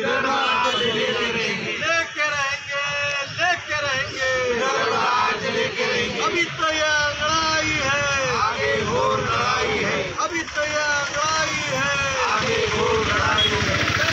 लेके रहेंगे अभी तो यह लड़ाई है, आगे और लड़ाई है, अभी तो यह लड़ाई है, आगे और लड़ाई है।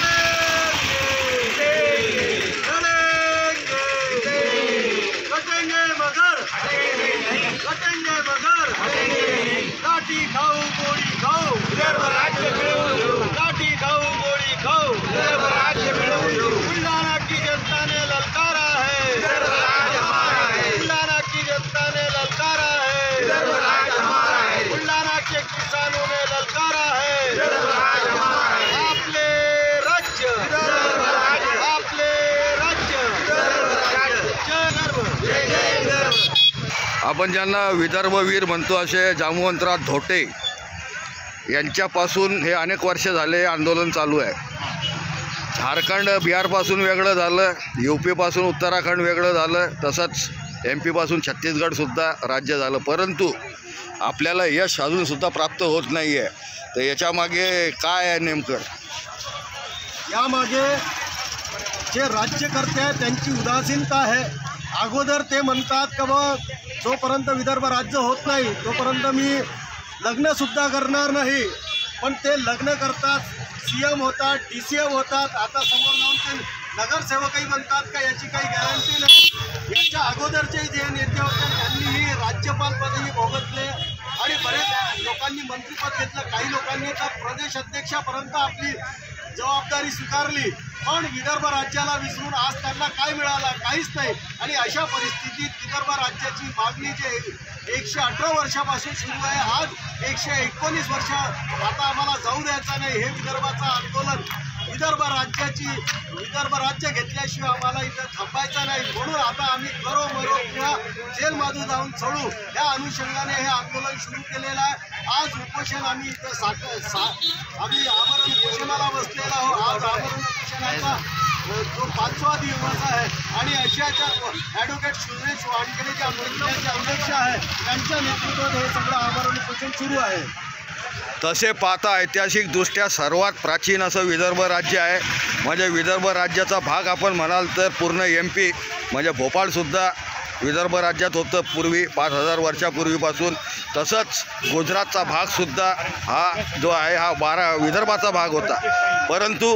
लाठी खाओ गोली खाओ, विदर्भ राज्य मिळवू, लाठी खाओ गोली खाओ, विदर्भ राज्य मिळवू। बुलढाणा की जनता ने ललकारा है, विदर्भ राज्य हमारा है, बुलढाणा की जनता ने ललकारा है, विदर्भ राज्य हमारा है, बुलढाणा के किसानों ने ललकारा है, विदर्भ राज्य हमारा है। आपले राज्य, विदर्भ राज्य, आपले राज्य, विदर्भ राज्य, जय विदर्भ, जय जय विदर्भ। आपण ज्यांना विदर्भवीर म्हणतो असे जामवंतराव धोटे यांच्यापासून हे अनेक वर्ष झाले आंदोलन चालू आहे। झारखंड बिहारपासून वेगळं झालं, यूपीपासून उत्तराखंड वेगळं झालं, तसंच MP पासून छत्तीसगडसुद्धा राज्य झालं, परंतु आपल्याला यश अजूनसुद्धा प्राप्त होत नाही आहे। तर याच्यामागे काय आहे नेमकं? यामागे जे राज्यकर्ते आहेत त्यांची उदासीनता आहे। अगोदर ते म्हणतात की बा जोपर्यंत विदर्भ राज्य होत नाही तोपर्यंत मी लग्नसुद्धा करणार नाही, पण ते लग्न करतात, CM होतात, DCM होतात, आता समोर जाऊन ते नगरसेवकही बनतात का याची काही गॅरंटी नाही। याच्या अगोदरचे जे नेते होते त्यांनीही राज्यपाल पदही भोगतले आणि बरेच लोकांनी मंत्रिपद घेतलं, काही लोकांनी तर प्रदेश अध्यक्षापर्यंत आपली जबाबदारी स्वीकारली, पण विदर्भ राज्याला विसरून आज त्यांना काय मिळालं? काहीच नाही। आणि अशा परिस्थितीत विदर्भ राज्याची मागणी जे 118 वर्षापासून सुरू आहे, आज 119 वर्ष आता आम्हाला जाऊ द्यायचं नाही, हे विदर्भाचं आंदोलन। विदर्भ राज्य घेतल्याशिवाय आम्हाला इथं थांबायचं नाही, म्हणून आता आम्ही करो मरो किंवा जेलमध्ये जाऊन चढू या अनुषंगाने हे आंदोलन सुरू केलेलं आहे। आज उपोषण आम्ही इथं आम्ही आमरण उपोषणाला बसलेला आहोत। आज आमरण उपोषणाचा जो 5वा दिवस आहे आणि अशाच्या ॲडव्होकेट सुरेश वानखेडे जे आंदोलनाचे अध्यक्ष आहे त्यांच्या नेतृत्वात हे सगळं आमरण उपोषण सुरू आहे। तसे पाहता ऐतिहासिकदृष्ट्या सर्वात प्राचीन असं विदर्भ राज्य आहे। म्हणजे विदर्भ राज्याचा भाग आपण म्हणाल तर पूर्ण MP म्हणजे भोपाळसुद्धा विदर्भ राज्यात होतं पूर्वी 5000 वर्षापूर्वीपासून। तसंच गुजरातचा भागसुद्धा हा जो आहे हा विदर्भाचा भाग होता, परंतु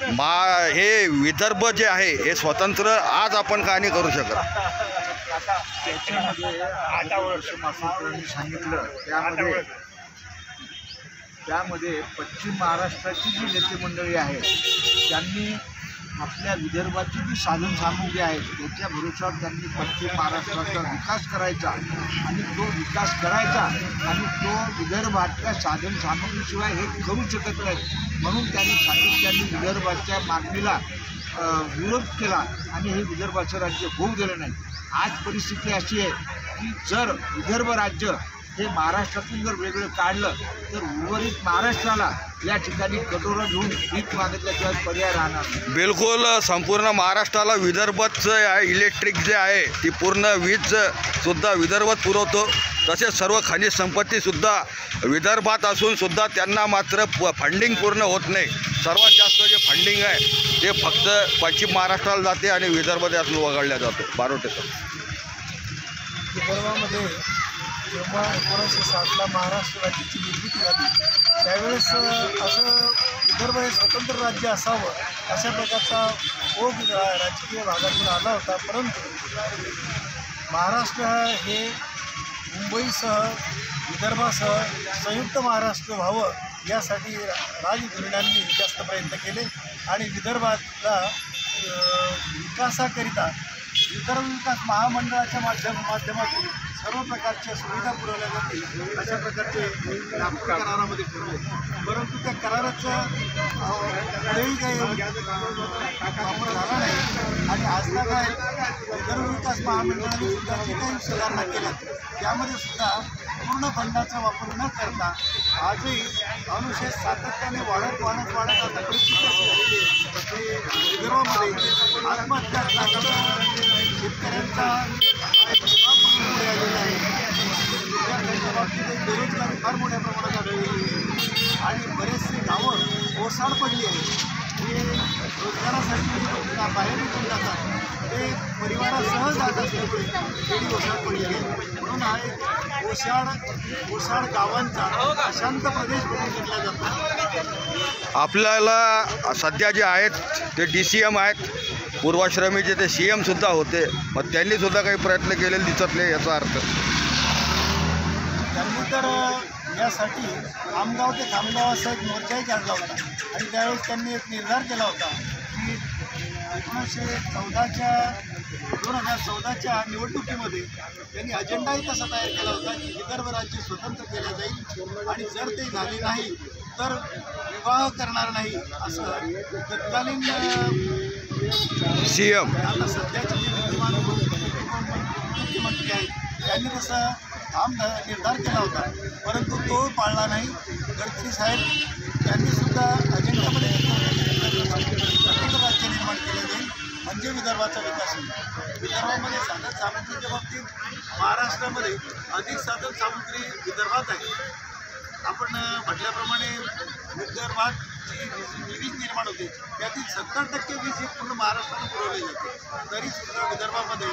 हे विदर्भ जे आहे हे स्वतंत्र आज आपण का नाही करू शकत? त्याच्यामध्ये 8 वर्षापासून सांगितलं त्यामध्ये पश्चिम महाराष्ट्राची जी नेते मंडळी आहे त्यांनी आपल्या विदर्भाची जी साधनसामुग्री आहे त्याच्या भरोश्यावर त्यांनी पश्चिम महाराष्ट्राचा विकास करायचा आणि तो विकास करायचा आणि तो विदर्भातल्या साधनसामुग्रीशिवाय हे करू शकत नाही, म्हणून त्यांनी विदर्भाच्या मागणीला विरोध केला आणि हे विदर्भाचं राज्य होऊ दिलं नाही। आज परिस्थिती अशी आहे की जर विदर्भ राज्य हे महाराष्ट्रातून जर वेगळं काढलं तर उर्वरित महाराष्ट्राला या ठिकाणी कटोरा घेऊन भीक मागितल्याशिवाय पर्याय राहणार नाही। बिलकुल संपूर्ण महाराष्ट्राला विदर्भाचं इलेक्ट्रिक जे आहे ती पूर्ण वीजसुद्धा विदर्भात पुरवतो, तसेच सर्व खनिज संपत्तीसुद्धा विदर्भात असूनसुद्धा त्यांना मात्र फंडिंग पूर्ण होत नाही। सर्वात जास्त जे फंडिंग आहे ते फक्त पश्चिम महाराष्ट्राला जाते आणि विदर्भात वगळल्या जातो। बारोटेचा विदर्भामध्ये जेव्हा 1960ला महाराष्ट्र राज्याची निर्मिती झाली त्यावेळेस असं विदर्भ हे स्वतंत्र राज्य असावं अशा प्रकारचा ओघ राजकीय भागातून आला होता, परंतु महाराष्ट्र हे मुंबईसह विदर्भासह संयुक्त महाराष्ट्र व्हावं यासाठी राजघराण्यांनी जास्त प्रयत्न केले आणि विदर्भातला विकासाकरिता विदर्भ विकास महामंडळाच्या माध्यमातून सर्व प्रकारच्या सुविधा पुरवल्या जातील अशा प्रकारचे नागपूर करारामध्ये ठरवले, परंतु त्या कराराचं पुढेही काही वापर झाला नाही आणि आजला काय विदर्भ विकास महामंडळाने सुद्धा जे काही सुधारणा केल्या त्यामध्ये सुद्धा पूर्ण फंडाचा वापर न करता आजही अनुशेष सातत्याने वाढत आता परिस्थिती अशी झालेली आहे की विदर्भामध्ये आत्महत्या शेतकऱ्यांचा पुढे आलेला आहे, विद्यार्थ्यांच्या बाबतीत बेरोजगारी फार मोठ्या प्रमाणात आढळलेली आहे आणि बरेचसे गावं ओसाड पडली आहे। हे रोजगारासाठी विदर्भासाठी बाहेर निघून जातात ते परिवारासह जात असल्यामुळे खेडी ओसाड पडलेली आहे. म्हणून हा एक ओसाड गावांचा अशांत प्रदेश म्हणून घेतला जातो. आपल्याला सध्या जे आहेत ते DCM आहेत, पूर्वाश्रमीचे ते CM सुद्धा होते, मग त्यांनी सुद्धा काही प्रयत्न केलेले दिसत नाही याचा अर्थ. त्यांनी तर यासाठी खामगाव ते खामगाव असा एक मोर्चाही काढला होता आणि त्यावेळेस त्यांनी एक निर्धार केला होता की 2014च्या निवडणुकीमध्ये त्यांनी अजेंडाही तसा तयार केला होता की विदर्भ राज्य स्वतंत्र केलं जाईल आणि जर ते झाले नाही तर विवाह करणार नाही असं तत्कालीन CM आता सध्याचे जे विद्यमान मुख्यमंत्री आहेत त्यांनी तसा निर्धार केला होता, परंतु तो पाळला नाही. गडकरी साहेब त्यांनी सुद्धा अजेंडामध्ये स्वतंत्र राज्य निर्माण केलं जाईल म्हणजे विदर्भाचा विकास होईल. विदर्भामध्ये साधन सामुग्रीच्या बाबतीत महाराष्ट्रामध्ये अधिक साधन सामुग्री विदर्भात आहे. आपण म्हटल्याप्रमाणे विदर्भात जी वीज निर्माण होते त्यातील 70% वीज ही पूर्ण महाराष्ट्राला पुरवली जाते. तरी सुद्धा विदर्भामध्ये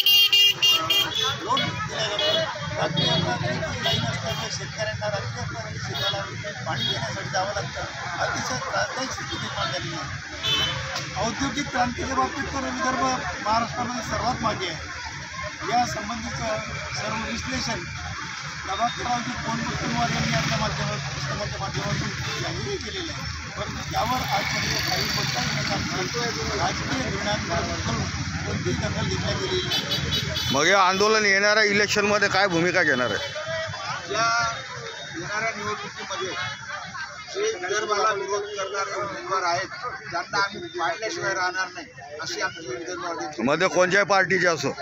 लोन दिला जातो. रात्री अपरात्री लाईन असल्यामुळे शेतकऱ्यांना रात्री अपरात्री शेताला पाणी देण्यासाठी जावं लागतं. अतिशय त्रासदायक स्थिती निर्माण झालेली आहे. औद्योगिक क्रांतीच्या बाबतीत तर विदर्भ महाराष्ट्रामध्ये सर्वात मागे आहे. या संबंधीचं सर्व विश्लेषण प्रभाकररावजी कोंडकुटुंबवार यांनी आपल्या पुस्तकाच्या माध्यमातून जाहीरही केलेलं आहे. परंतु त्यावर आजपर्यंत काही कोणताही राजकीय धोरणांकडून कोणतीही दखल घेतल्या गेलेली नाही. मग हे आंदोलन येणाऱ्या इलेक्शनमध्ये काय भूमिका घेणार आहे? या येणाऱ्या निवडणुकीमध्ये जे विदर्भाला विरोध करणारे उमेदवार आहेत त्यांना आम्ही पाडल्याशिवाय राहणार नाही अशी आमची विदर्भामध्ये मध्ये कोणत्याही पार्टीचे असो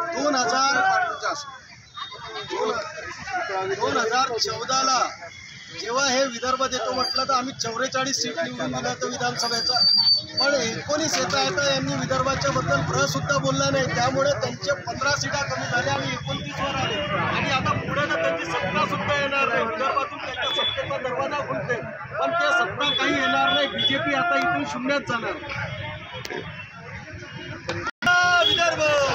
2014ला जेव्हा हे विदर्भात येतो म्हटलं तर आम्ही 44 सीट निवडून दिलं होतं विधानसभेचं, पण 19 येता यांनी विदर्भाच्या बद्दल सुद्धा बोलला नाही. त्यामुळे त्यांच्या 15 सीटा कमी झाल्या आणि 29वर आले आणि आता पुढे तर त्यांची सत्ता सुद्धा येणार नाही. विदर्भातून त्यांच्या सत्तेचा दरवाजा खुलते पण ते सत्ता काही येणार नाही. BJP आता इथून शून्यात जाणार. विदर्भ